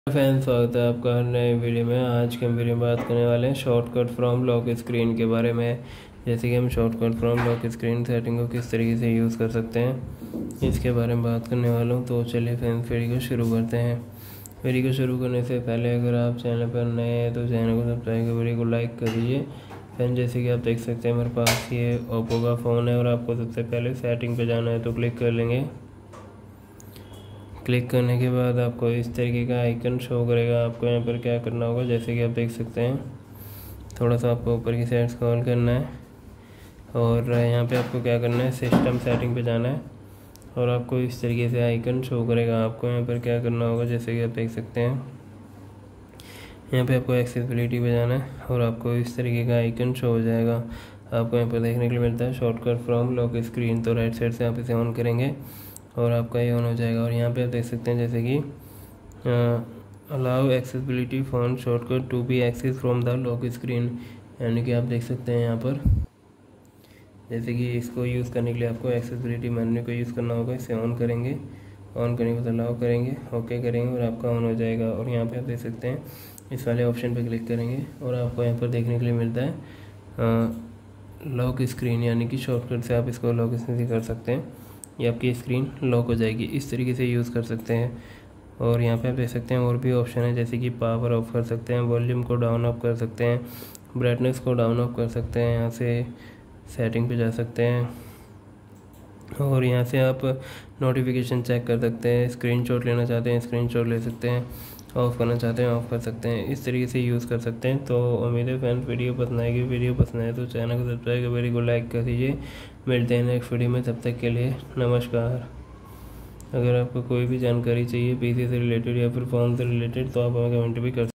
Fan स्वागत है आपका हर नए वीडियो में। आज के हम वीडियो में बात करने वाले हैं शॉर्टकट फ्रॉम लॉक स्क्रीन के बारे में। जैसे कि हम shortcut from lock screen setting को किस तरीके से यूज़ कर सकते हैं, इसके बारे में बात करने वाला हूं। तो चलिए फ्रेंड्स वीडियो को शुरू करते हैं। वीडियो को शुरू करने से पहले अगर आप चैनल पर नए हैं तो चैनल को सब्सक्राइब कर वीडियो को लाइक कर दीजिए। फ्रेंड जैसे कि आप देख सकते हैं मेरे पास ये ओप्पो का फ़ोन है और आपको सबसे पहले सेटिंग पर जाना है तो क्लिक कर लेंगे। क्लिक करने के बाद आपको इस तरीके का आइकन शो करेगा। आपको यहाँ पर क्या करना होगा, जैसे कि आप देख सकते हैं थोड़ा सा आपको ऊपर की साइड स्क्रॉल करना है और यहाँ पे आपको क्या करना है, सिस्टम सेटिंग पे जाना है और आपको इस तरीके से आइकन शो करेगा। आपको यहाँ पर क्या करना होगा, जैसे कि आप देख सकते हैं यहाँ पे आपको एक्सेसिबिलिटी पे जाना है और आपको इस तरीके का आइकन शो हो जाएगा। आपको यहाँ पर देखने के लिए मिलता है शॉर्टकट फ्रॉम लॉक स्क्रीन। तो राइट साइड से आप इसे ऑन करेंगे और आपका ये ऑन हो जाएगा। और यहाँ पे आप देख सकते हैं जैसे कि allow accessibility phone shortcut to be access from the lock screen, यानी कि आप देख सकते हैं यहाँ पर जैसे कि इसको यूज़ करने के लिए आपको एक्सेसिबिलिटी मेन्यू को यूज़ करना होगा। इसे ऑन करेंगे, ऑन करने के बाद अलाउ करेंगे, ओके करेंगे और आपका ऑन हो जाएगा। और यहाँ पे आप देख सकते हैं इस वाले ऑप्शन पे क्लिक करेंगे और आपको यहाँ पर देखने के लिए मिलता है लॉक स्क्रीन, यानी कि शॉर्टकट से आप इसको लॉक स्क्रीन कर सकते हैं। ये आपकी स्क्रीन लॉक हो जाएगी। इस तरीके से यूज़ कर सकते हैं। और यहाँ पे आप देख सकते हैं और भी ऑप्शन है, जैसे कि पावर ऑफ कर सकते हैं, वॉल्यूम को डाउन अप कर सकते हैं, ब्राइटनेस को डाउन अप कर सकते हैं। यहाँ से सेटिंग पे जा सकते हैं और यहाँ से आप नोटिफिकेशन चेक कर सकते हैं। स्क्रीनशॉट लेना चाहते हैं स्क्रीनशॉट ले सकते हैं, ऑफ़ करना चाहते हैं ऑफ़ कर सकते हैं। इस तरीके से यूज़ कर सकते हैं। तो उम्मीद है फ्रेंड्स वीडियो पसंद आएगी। वीडियो पसंद आए तो चैनल को सब्सक्राइब कर वीडियो को लाइक कर दीजिए। मिलते हैं नेक्स्ट वीडियो में, तब तक के लिए नमस्कार। अगर आपको कोई भी जानकारी चाहिए पीसी से रिलेटेड या फिर फ़ोन से रिलेटेड तो आप हमें कमेंट भी कर